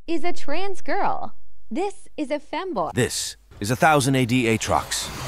is a trans girl. This is a femboy. This is 1000 AD aatrox.